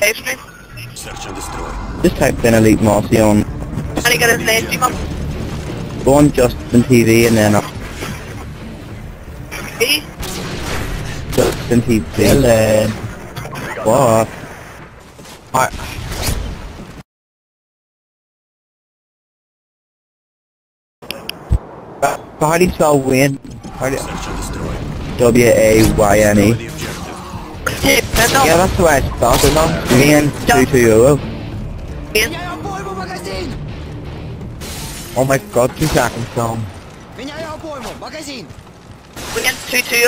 live stream. Search and destroy. Just type in Elite Mossy on. Can you get his live stream up? Go on Justin TV and then up. Me? Justin TV and then... What? Alright. How do you spell Wayne? How do you... Search and destroy. W-A-Y-N-E. The objective. Yeah, that's the way I spelled it, man. Wayne 220. Oh my god, 2 seconds, Tom. Wayne 220.